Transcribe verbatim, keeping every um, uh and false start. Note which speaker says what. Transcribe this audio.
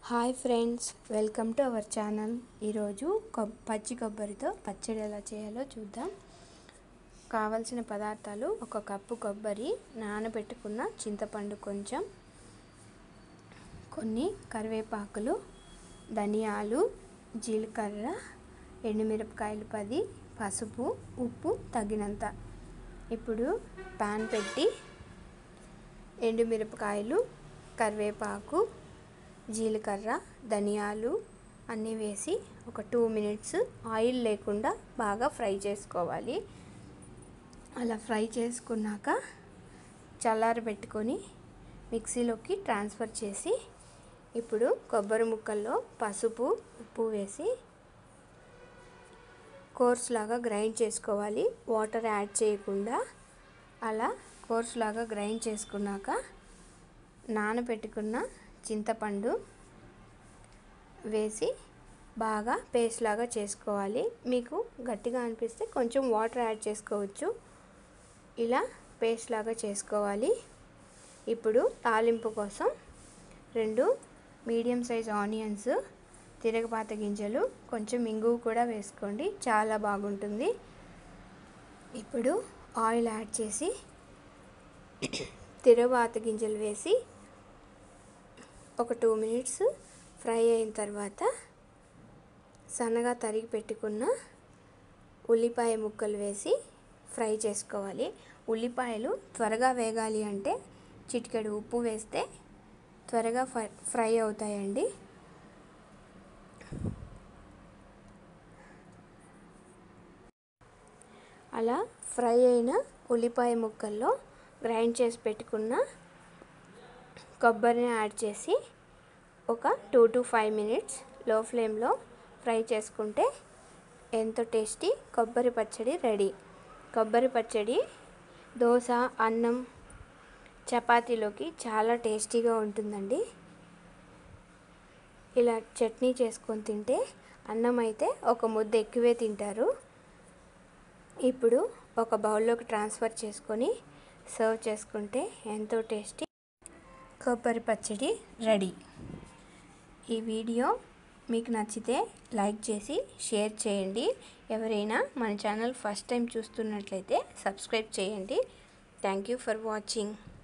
Speaker 1: Hi friends, welcome to our channel. ఈరోజు కొబ్ పచ్చి కొబ్బరితో పచ్చడి ఎలా చేయాలో చూద్దాం. కావలసిన పదార్థాలు: ఒక కప్పు కొబ్బరి, నానబెట్టుకున్న చింతపండు కొంచెం, కొన్ని కరివేపాకులు, ధనియాలు, జీలకర్ర, ఎండుమిరపకాయలు పది, పసుపు, ఉప్పు తగినంత. ఇప్పుడు పాన్ పెట్టి ఎండుమిరపకాయలు, కరివేపాకు, జీలకర్ర, ధనియాలు అన్నీ వేసి ఒక టూ మినిట్స్ ఆయిల్ లేకుండా బాగా ఫ్రై చేసుకోవాలి. అలా ఫ్రై చేసుకున్నాక చల్లారబెట్టుకొని మిక్సీలోకి ట్రాన్స్ఫర్ చేసి, ఇప్పుడు కొబ్బరి ముక్కల్లో పసుపు, ఉప్పు వేసి కోర్స్ లాగా గ్రైండ్ చేసుకోవాలి. వాటర్ యాడ్ చేయకుండా అలా కోర్స్ లాగా గ్రైండ్ చేసుకున్నాక నానబెట్టుకున్న చింతపండు వేసి బాగా పేస్ట్ లాగా చేసుకోవాలి. మీకు గట్టిగా అనిపిస్తే కొంచెం వాటర్ యాడ్ చేసుకోవచ్చు. ఇలా పేస్ట్ లాగా చేసుకోవాలి. ఇప్పుడు తాలింపు కోసం రెండు మీడియం సైజ్ ఆనియన్స్, తిరగపాత గింజలు, కొంచెం ఇంగువ కూడా వేసుకోండి, చాలా బాగుంటుంది. ఇప్పుడు ఆయిల్ యాడ్ చేసి తిరగపాత గింజలు వేసి ఒక టూ మినిట్స్ ఫ్రై అయిన తర్వాత సన్నగా తరిగి పెట్టుకున్న ఉల్లిపాయ ముక్కలు వేసి ఫ్రై చేసుకోవాలి. ఉల్లిపాయలు త్వరగా వేగాలి అంటే చిటికెడు ఉప్పు వేస్తే త్వరగా ఫ్రై అవుతాయండి. అలా ఫ్రై అయిన ఉల్లిపాయ ముక్కల్లో గ్రైండ్ చేసి పెట్టుకున్న కొబ్బరిని యాడ్ చేసి ఒక టూ టు ఫైవ్ మినిట్స్ లో ఫ్లేమ్లో ఫ్రై చేసుకుంటే ఎంతో టేస్టీ కొబ్బరి పచ్చడి రెడీ. కొబ్బరి పచ్చడి దోశ, అన్నం, చపాతీలోకి చాలా టేస్టీగా ఉంటుందండి. ఇలా చట్నీ చేసుకొని తింటే అన్నం అయితే ఒక ముద్ద ఎక్కువే తింటారు. ఇప్పుడు ఒక బౌల్లోకి ట్రాన్స్ఫర్ చేసుకొని సర్వ్ చేసుకుంటే ఎంతో టేస్టీ కొబ్బరి పచ్చడి రెడీ. ఈ వీడియో మీకు నచ్చితే లైక్ చేసి షేర్ చేయండి. ఎవరైనా మన ఛానల్ ఫస్ట్ టైం చూస్తున్నట్లయితే సబ్స్క్రైబ్ చేయండి. Thank you for watching.